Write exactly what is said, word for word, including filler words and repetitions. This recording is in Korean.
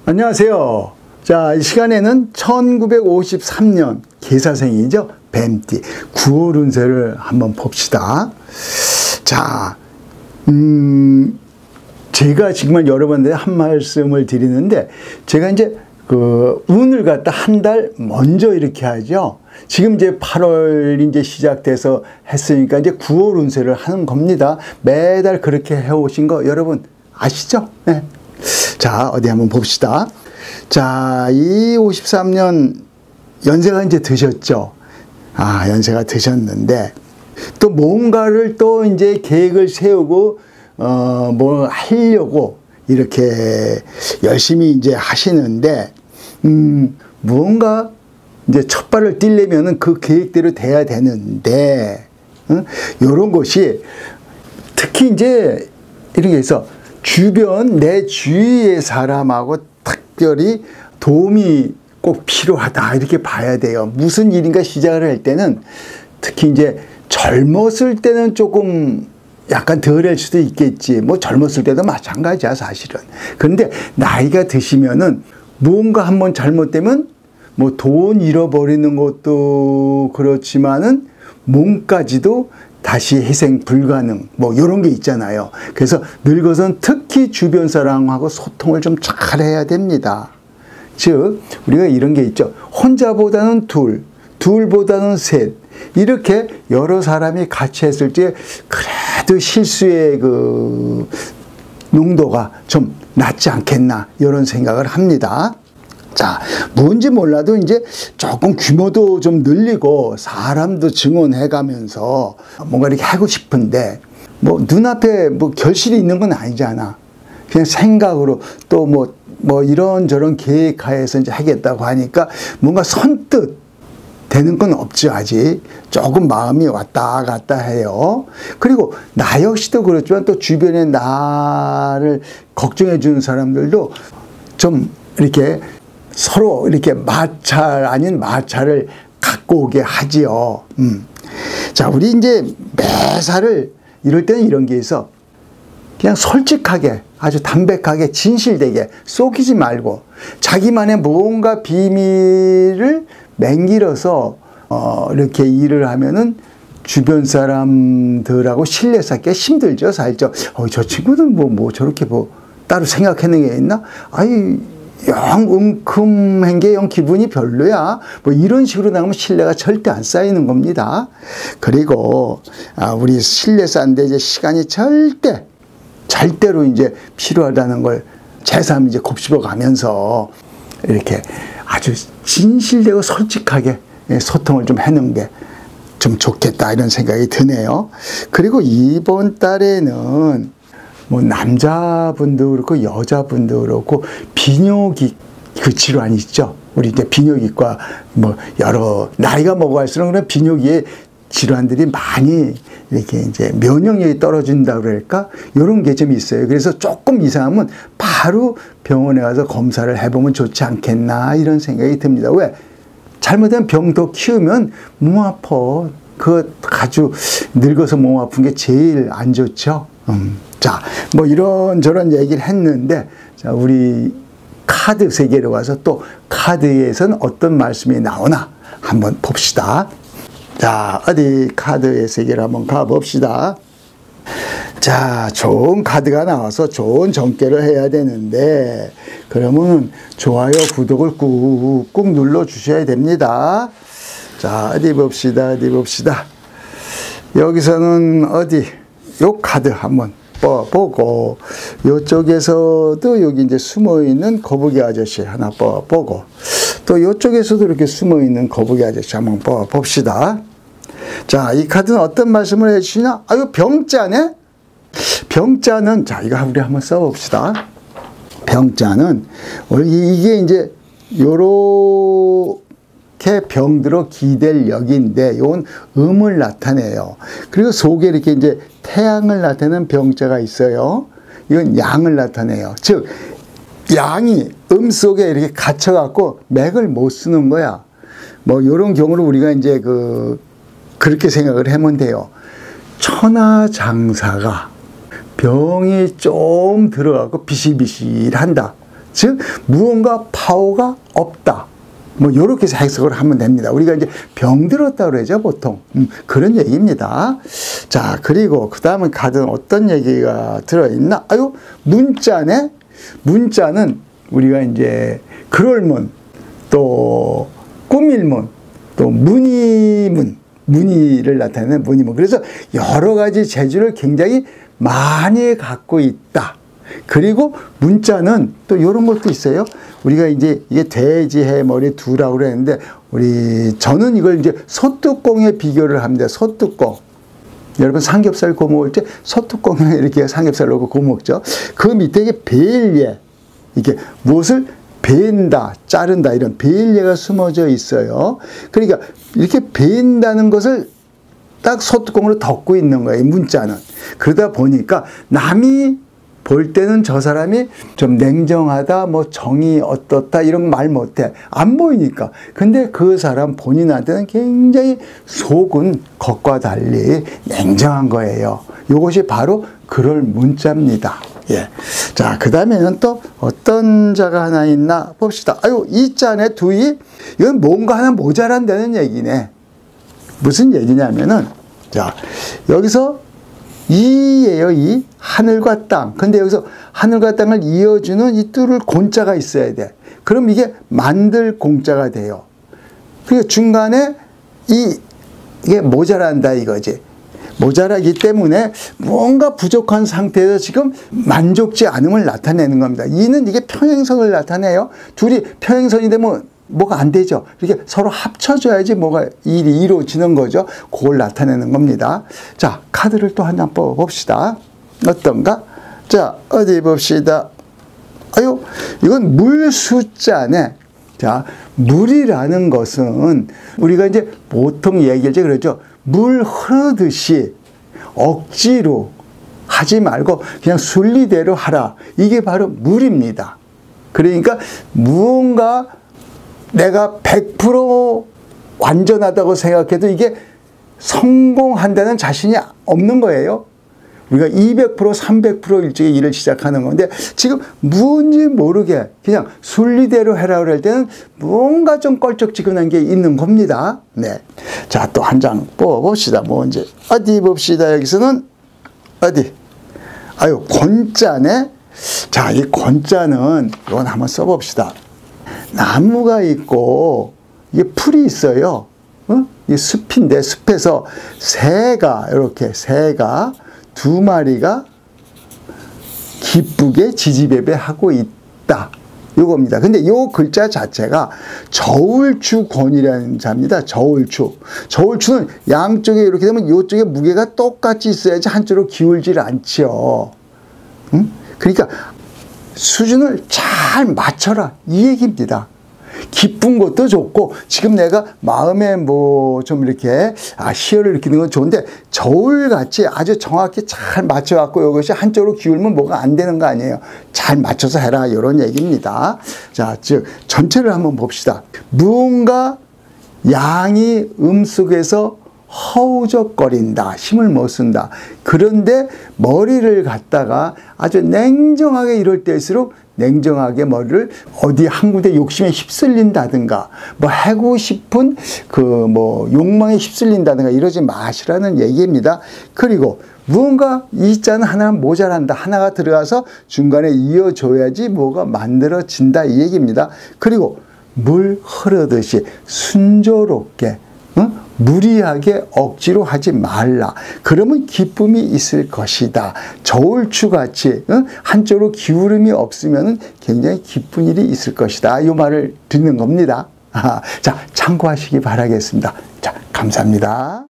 안녕하세요. 자, 이 시간에는 천구백오십삼 년 계사생이죠. 뱀띠 구월 운세를 한번 봅시다. 자, 음, 제가 지금 여러 번 한 말씀을 드리는데, 제가 이제 그 운을 갖다 한 달 먼저 이렇게 하죠. 지금 이제 팔월 이제 시작돼서 했으니까 이제 구월 운세를 하는 겁니다. 매달 그렇게 해오신 거 여러분 아시죠? 네. 자, 어디 한번 봅시다. 자, 이 오십삼 년 연세가 이제 드셨죠. 아, 연세가 드셨는데, 또 뭔가를 또 이제 계획을 세우고, 어, 뭐 하려고 이렇게 열심히 이제 하시는데, 음, 무언가 이제 첫 발을 띄려면은 그 계획대로 돼야 되는데, 응? 요런 것이 특히 이제 이런 게 있어. 주변 내 주위의 사람하고 특별히 도움이 꼭 필요하다 이렇게 봐야 돼요. 무슨 일인가 시작을 할 때는 특히 이제 젊었을 때는 조금 약간 덜할 수도 있겠지. 뭐 젊었을 때도 마찬가지야 사실은. 그런데 나이가 드시면은 무언가 한번 잘못되면 뭐 돈 잃어버리는 것도 그렇지만은 몸까지도 다시 희생 불가능, 뭐 이런 게 있잖아요. 그래서 늙어서는 특히 주변 사람하고 소통을 좀 잘 해야 됩니다. 즉 우리가 이런 게 있죠. 혼자보다는 둘, 둘보다는 셋, 이렇게 여러 사람이 같이 했을 때 그래도 실수의 그 농도가 좀 낮지 않겠나 이런 생각을 합니다. 자, 뭔지 몰라도 이제 조금 규모도 좀 늘리고 사람도 증언해 가면서 뭔가 이렇게 하고 싶은데, 뭐 눈앞에 뭐 결실이 있는 건 아니잖아. 그냥 생각으로 또 뭐 뭐 이런저런 계획하에서 이제 하겠다고 하니까 뭔가 선뜻 되는 건 없죠. 아직 조금 마음이 왔다 갔다 해요. 그리고 나 역시도 그렇지만 또 주변에 나를 걱정해 주는 사람들도 좀 이렇게 서로 이렇게 마찰 아닌 마찰을 갖고 오게 하지요. 음. 자, 우리 이제 매사를 이럴 때는 이런 게 있어. 그냥 솔직하게, 아주 담백하게, 진실되게 속이지 말고 자기만의 뭔가 비밀을 맹길어서 어, 이렇게 일을 하면은 주변 사람들하고 신뢰 쌓기가 힘들죠. 살죠. 어, 저 친구는 뭐, 뭐 저렇게 뭐 따로 생각하는 게 있나? 아이, 영 웅큼한 게 영 기분이 별로야. 뭐 이런 식으로 나가면 신뢰가 절대 안 쌓이는 겁니다. 그리고 아, 우리 신뢰 쌓는데 이제 시간이 절대 절대로 이제 필요하다는 걸 제삼 이제 곱씹어 가면서 이렇게 아주 진실되고 솔직하게 소통을 좀 해놓은 게 좀 좋겠다 이런 생각이 드네요. 그리고 이번 달에는 뭐 남자분도 그렇고 여자분도 그렇고 비뇨기 그 질환이 있죠. 우리 이제 비뇨기과 뭐 여러 나이가 먹어갈수록 그런 비뇨기의 질환들이 많이 이렇게 이제 면역력이 떨어진다 그럴까? 이런 게 좀 있어요. 그래서 조금 이상하면 바로 병원에 가서 검사를 해보면 좋지 않겠나 이런 생각이 듭니다. 왜? 잘못된 병 더 키우면 몸 아파. 그 아주 늙어서 몸 아픈 게 제일 안 좋죠. 음. 자, 뭐 이런저런 얘기를 했는데, 자, 우리 카드 세계로 가서 또 카드에서는 어떤 말씀이 나오나 한번 봅시다. 자, 어디 카드의 세계로 한번 가봅시다. 자, 좋은 카드가 나와서 좋은 전개를 해야 되는데, 그러면 좋아요, 구독을 꾹꾹 눌러 주셔야 됩니다. 자, 어디 봅시다, 어디 봅시다. 여기서는 어디, 요 카드 한번 보고, 요쪽에서도 여기 이제 숨어 있는 거북이 아저씨 하나 보고, 또 요쪽에서도 이렇게 숨어 있는 거북이 아저씨 한번 봅시다. 자, 이 카드는 어떤 말씀을 해주시냐? 아, 이거 병자네? 병자는, 자, 이거 우리 한번 써봅시다. 병자는, 이게 이제, 요렇게 병들어 기댈 역인데, 요건 음을 나타내요. 그리고 속에 이렇게 이제 태양을 나타내는 병자가 있어요. 이건 양을 나타내요. 즉, 양이 음 속에 이렇게 갇혀갖고 맥을 못 쓰는 거야. 뭐, 요런 경우로 우리가 이제 그, 그렇게 생각을 하면 돼요. 천하장사가 병이 좀 들어가고 비실비실한다. 즉 무언가 파워가 없다. 뭐 이렇게 해석을 하면 됩니다. 우리가 이제 병들었다 그러죠, 보통. 음, 그런 얘기입니다. 자, 그리고 그 다음에 카드는 어떤 얘기가 들어있나? 아유, 문자네. 문자는 우리가 이제 그럴문, 또 꾸밀문, 또 무늬문, 무늬를 나타내는 무늬문. 그래서 여러 가지 재주를 굉장히 많이 갖고 있다. 그리고 문자는 또 이런 것도 있어요. 우리가 이제 이게 돼지, 해, 머리 두라고 그랬는데, 우리, 저는 이걸 이제 소뚜껑에 비교를 합니다. 소뚜껑. 여러분 삼겹살 구워 먹을 때 소뚜껑에 이렇게 삼겹살 넣고 구워 먹죠. 그 밑에 이게 베일예. 이게 무엇을 벤다, 자른다, 이런 베일예가 숨어져 있어요. 그러니까 이렇게 벤다는 것을 딱 소뚜껑으로 덮고 있는 거예요, 문자는. 그러다 보니까 남이 볼 때는 저 사람이 좀 냉정하다, 뭐 정이 어떻다 이런 말 못해. 안 보이니까. 근데 그 사람 본인한테는 굉장히 속은 겉과 달리 냉정한 거예요. 이것이 바로 그럴 문자입니다. 예. 자, 그 다음에는 또 어떤 자가 하나 있나 봅시다. 아유, 이 자네 두이, 이건 뭔가 하나 모자란다는 얘기네. 무슨 얘기냐면은, 자, 여기서 이예요, 이. 하늘과 땅. 근데 여기서 하늘과 땅을 이어주는 이 뚫을 곤자가 있어야 돼. 그럼 이게 만들 공자가 돼요. 그러니까 중간에 이, 이게 모자란다 이거지. 모자라기 때문에 뭔가 부족한 상태에서 지금 만족지 않음을 나타내는 겁니다. 이는 이게 평행선을 나타내요. 둘이 평행선이 되면 뭐가 안 되죠. 이렇게 서로 합쳐줘야지 뭐가 일이 이루어지는 거죠. 그걸 나타내는 겁니다. 자, 카드를 또 한 장 뽑아봅시다. 어떤가? 자, 어디 봅시다. 아유, 이건 물 숫자네. 자, 물이라는 것은 우리가 이제 보통 얘기할 때 그러죠. 물 흐르듯이 억지로 하지 말고 그냥 순리대로 하라. 이게 바로 물입니다. 그러니까 무언가 내가 백 퍼센트 완전하다고 생각해도 이게 성공한다는 자신이 없는 거예요. 우리가 이백 퍼센트, 삼백 퍼센트 일찍 일을 시작하는 건데 지금 뭔지 모르게 그냥 순리대로 해라 그럴 때는 뭔가 좀 껄쩍지근한 게 있는 겁니다. 네. 자, 또 한 장 뽑아봅시다. 뭔지. 어디 봅시다. 여기서는 어디? 아유, 권자네. 자, 이 권자는 이건 한번 써봅시다. 나무가 있고 이게 풀이 있어요. 어? 이 숲인데 숲에서 새가 이렇게 새가 두 마리가 기쁘게 지지배배하고 있다. 요겁니다. 근데 요 글자 자체가 저울추권이라는 자입니다. 저울추. 저울추는 양쪽에 이렇게 되면 요쪽에 무게가 똑같이 있어야지 한쪽으로 기울질 않죠. 응? 그러니까 수준을 잘 맞춰라 이 얘기입니다. 기쁜 것도 좋고 지금 내가 마음에 뭐 좀 이렇게 아 희열을 느끼는 건 좋은데 저울같이 아주 정확히 잘 맞춰갖고 이것이 한쪽으로 기울면 뭐가 안 되는 거 아니에요. 잘 맞춰서 해라 이런 얘기입니다. 자, 즉 전체를 한번 봅시다. 무언가 양이 음 속에서 허우적거린다. 힘을 못 쓴다. 그런데 머리를 갖다가 아주 냉정하게 이럴 때일수록 냉정하게 머리를 어디 한 군데 욕심에 휩쓸린다든가 뭐 하고 싶은 그 뭐 욕망에 휩쓸린다든가 이러지 마시라는 얘기입니다. 그리고 무언가 이 자는 하나 모자란다. 하나가 들어가서 중간에 이어줘야지 뭐가 만들어진다 이 얘기입니다. 그리고 물 흐르듯이 순조롭게 응? 무리하게 억지로 하지 말라. 그러면 기쁨이 있을 것이다. 저울추같이 응? 한쪽으로 기울음이 없으면 굉장히 기쁜 일이 있을 것이다. 이 말을 듣는 겁니다. 아, 자, 참고하시기 바라겠습니다. 자, 감사합니다.